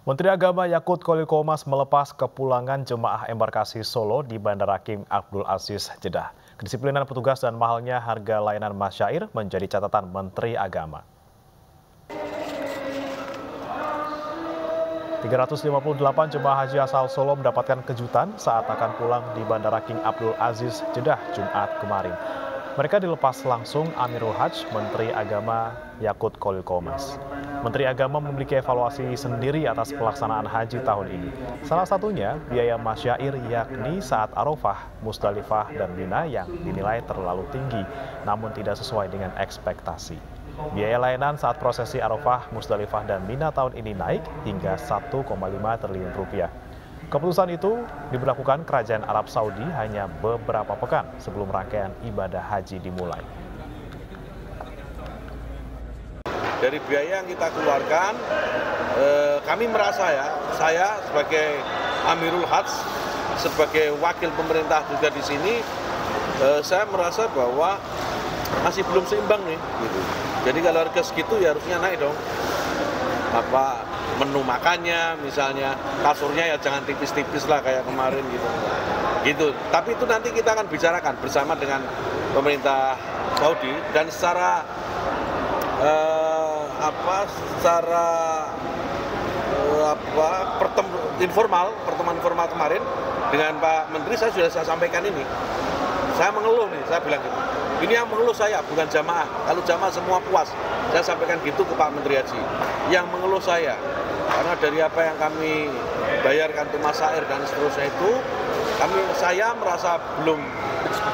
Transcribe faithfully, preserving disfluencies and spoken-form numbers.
Menteri Agama Yakut Khalil Qomas melepas kepulangan jemaah embarkasi Solo di Bandara King Abdul Aziz, Jeddah. Kedisiplinan petugas dan mahalnya harga layanan masyair menjadi catatan Menteri Agama. tiga ratus lima puluh delapan jemaah haji asal Solo mendapatkan kejutan saat akan pulang di Bandara King Abdul Aziz, Jeddah, Jumat kemarin. Mereka dilepas langsung Amirul Hajj, Menteri Agama Yakut Khalil Qomas. Menteri Agama memiliki evaluasi sendiri atas pelaksanaan haji tahun ini. Salah satunya biaya masyair yakni saat Arafah, Musdalifah, dan Mina yang dinilai terlalu tinggi, namun tidak sesuai dengan ekspektasi. Biaya layanan saat prosesi Arafah, Musdalifah, dan Mina tahun ini naik hingga satu koma lima triliun rupiah. Keputusan itu diberlakukan Kerajaan Arab Saudi hanya beberapa pekan sebelum rangkaian ibadah haji dimulai. Dari biaya yang kita keluarkan, eh, kami merasa ya, saya sebagai Amirul Hajj, sebagai wakil pemerintah juga di sini, eh, saya merasa bahwa masih belum seimbang nih. Gitu. Jadi kalau harga segitu ya harusnya naik dong. Apa menu makannya, misalnya kasurnya ya jangan tipis-tipis lah kayak kemarin gitu. Gitu. Tapi itu nanti kita akan bicarakan bersama dengan pemerintah Saudi dan secara eh, apa secara uh, apa pertem informal pertemuan informal kemarin dengan Pak Menteri saya sudah saya sampaikan ini. Saya mengeluh nih, saya bilang gitu. Ini yang mengeluh saya, bukan jamaah. Kalau jamaah semua puas, saya sampaikan gitu ke Pak Menteri Haji. Yang mengeluh saya, karena dari apa yang kami bayarkan untuk masyair dan seterusnya itu, kami saya merasa belum